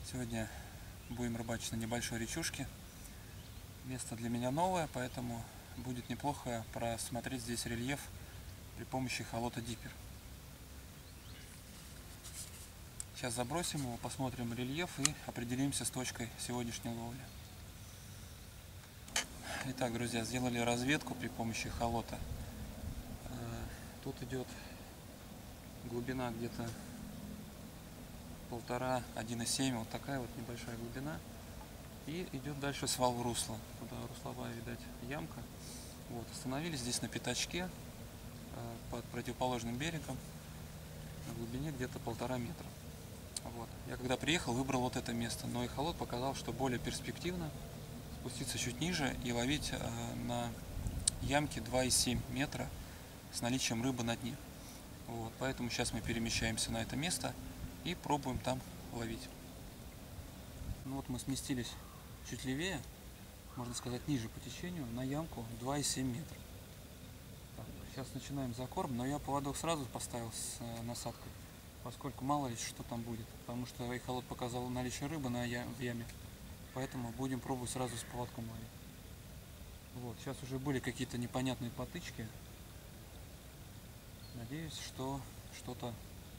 Сегодня будем рыбачить на небольшой речушке. Место для меня новое, поэтому будет неплохо просмотреть здесь рельеф при помощи эхолота Диппер. Сейчас забросим его, посмотрим рельеф и определимся с точкой сегодняшней ловли. Итак, друзья, сделали разведку при помощи эхолота. Тут идет глубина где-то 1,5–1,7, вот такая вот небольшая глубина. И идет дальше свал в русло. Туда русловая, видать, ямка. Вот, остановились здесь на пятачке под противоположным берегом на глубине где-то 1,5 метра. Вот. Я когда приехал, выбрал вот это место, но эхолот показал, что более перспективно спуститься чуть ниже и ловить на ямке 2,7 метра с наличием рыбы на дне. Вот. Поэтому сейчас мы перемещаемся на это место и пробуем там ловить. Ну вот мы сместились чуть левее, можно сказать ниже по течению, на ямку 2,7 метра. Так, сейчас начинаем закорм, но я поводок сразу поставил с насадкой, поскольку мало ли что там будет, потому что эхолот показал наличие рыбы в яме, поэтому будем пробовать сразу с поводком ловить. Вот, сейчас уже были какие-то непонятные потычки, надеюсь, что что-то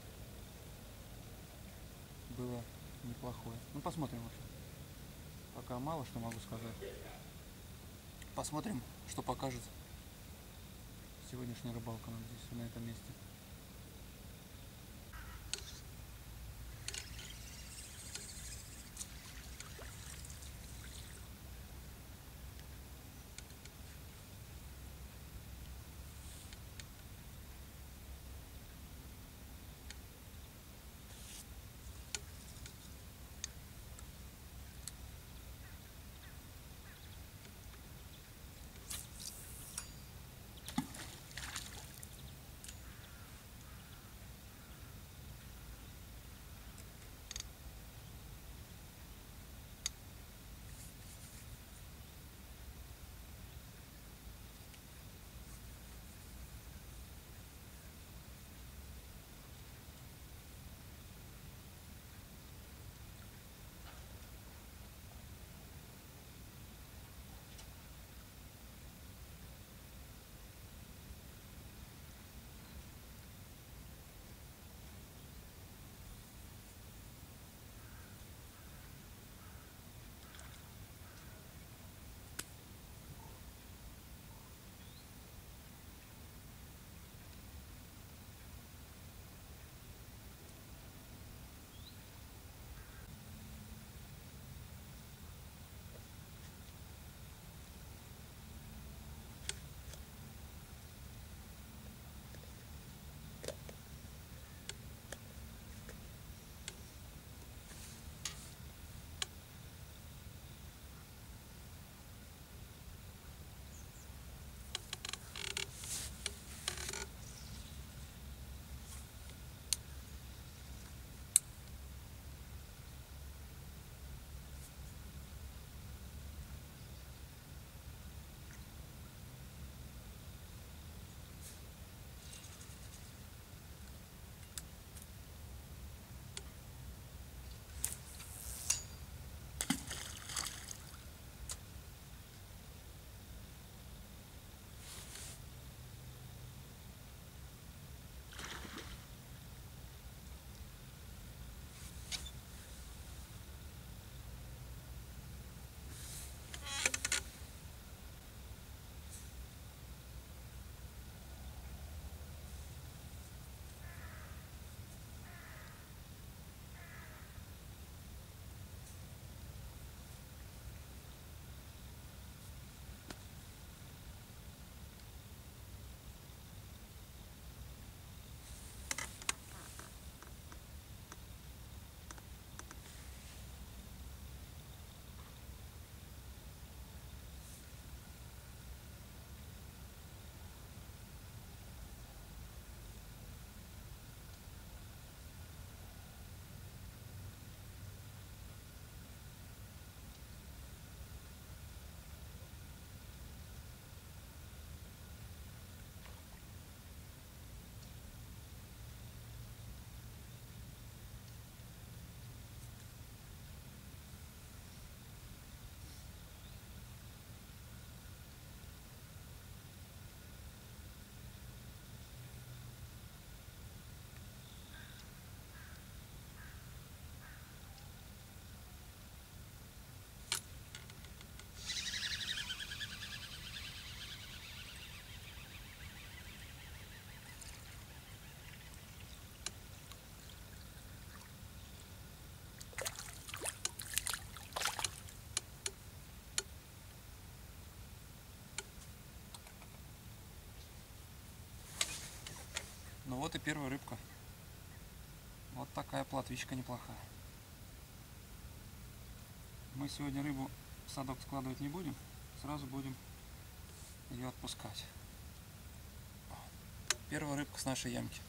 было неплохое. Ну посмотрим вообще. Пока мало что могу сказать. Посмотрим, что покажет сегодняшняя рыбалка нам здесь, на этом месте. Вот и первая рыбка. Вот такая плотвичка неплохая. Мы сегодня рыбу в садок складывать не будем, сразу будем ее отпускать. Первая рыбка с нашей ямки.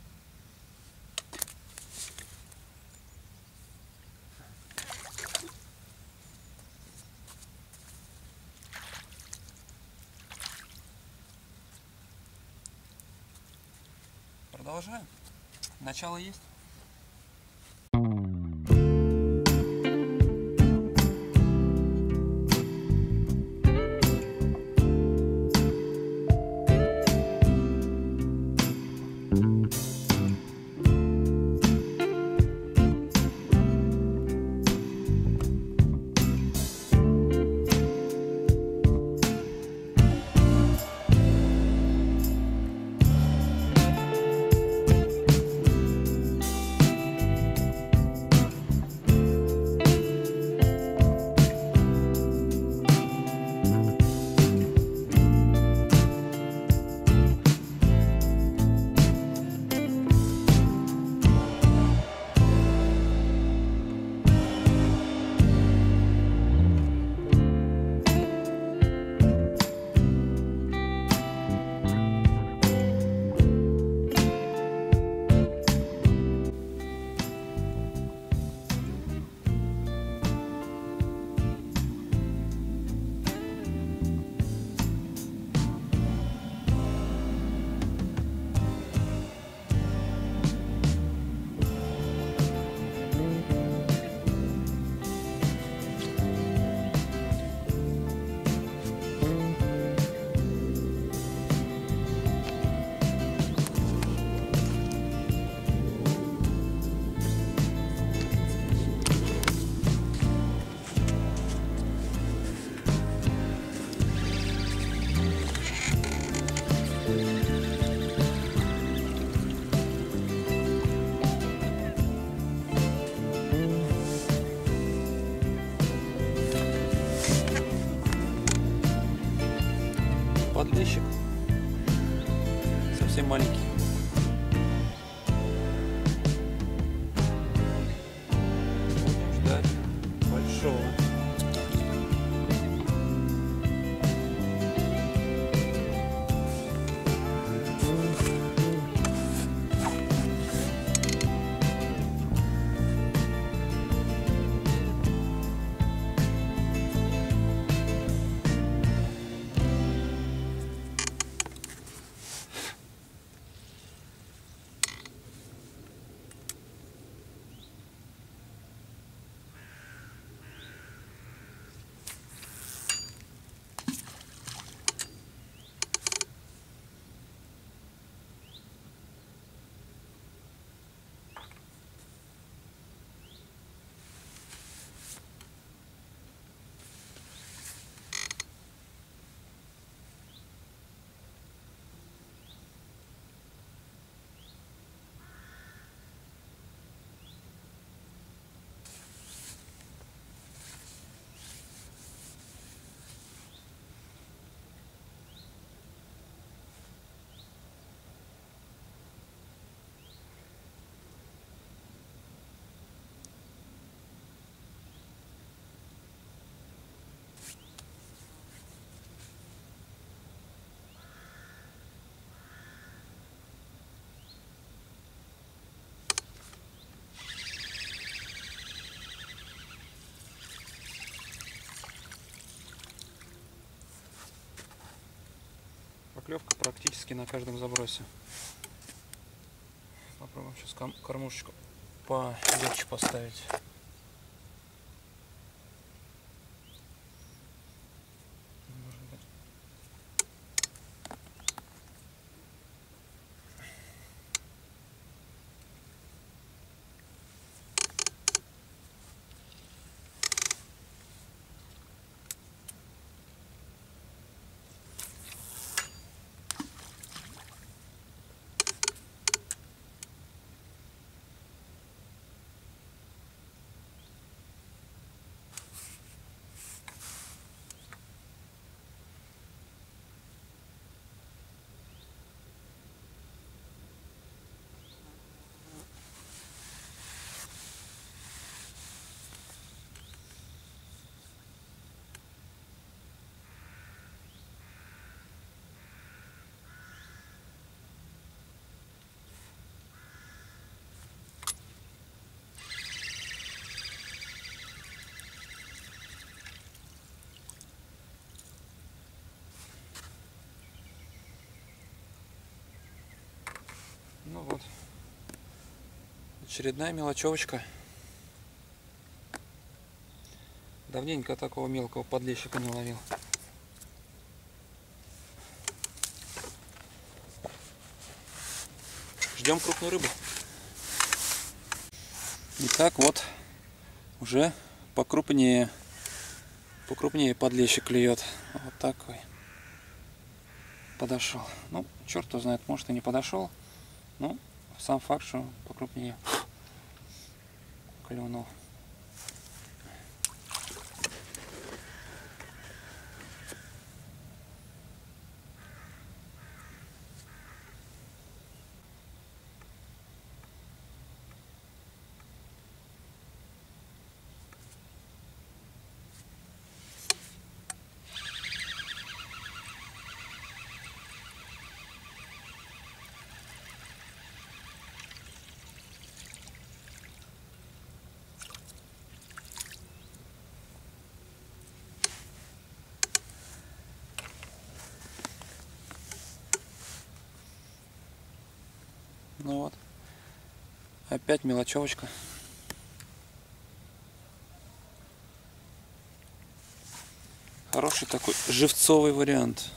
Продолжаем. Начало есть. Подлещик совсем маленький. Будем ждать большого. Поклевка практически на каждом забросе. Попробуем сейчас кормушечку полегче поставить. Очередная мелочевочка. Давненько такого мелкого подлещика не ловил. Ждем крупную рыбу. Итак, вот уже покрупнее подлещик клюет. Вот такой. Подошел. Ну, черт его знает, может и не подошел. Ну, сам факт, что покрупнее клюнул. Ну вот, опять мелочевочка. Хороший такой живцовый вариант.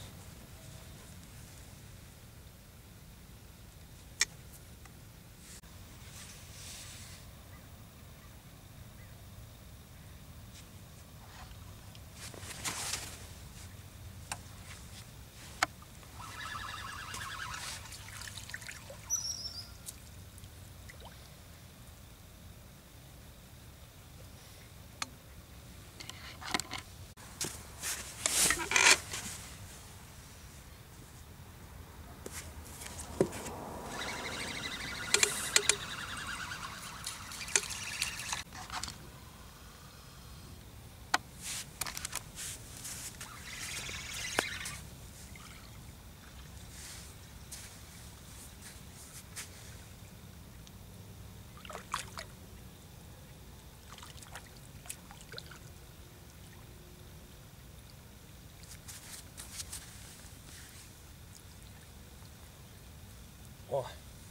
О!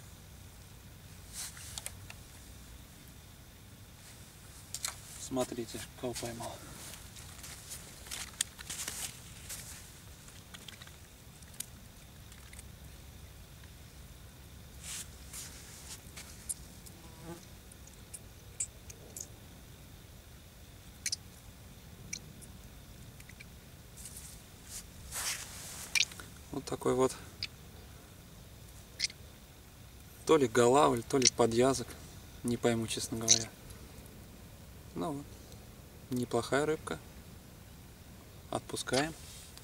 Смотрите, кого поймал. Вот такой вот то ли голавль, то ли подъязок, не пойму, честно говоря. Ну вот, неплохая рыбка. Отпускаем.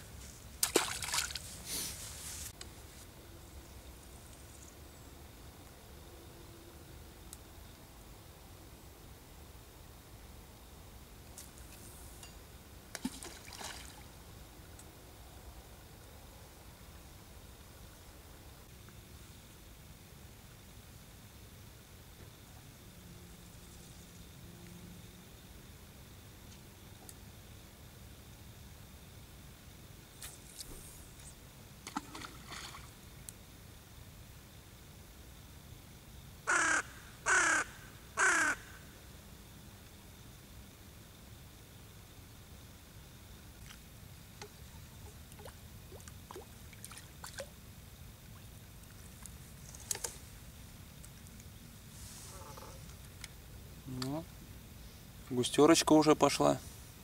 Ну, густерочка уже пошла.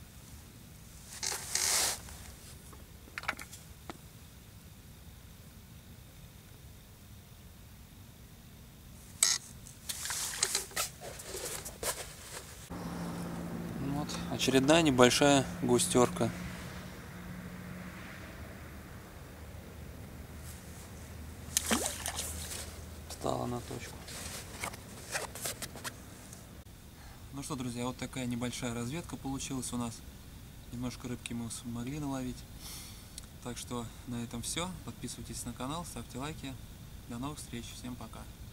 Вот, очередная небольшая густерка. Встала на точку. Ну что, друзья, вот такая небольшая разведка получилась у нас. Немножко рыбки мы смогли наловить. Так что на этом все. Подписывайтесь на канал, ставьте лайки. До новых встреч. Всем пока.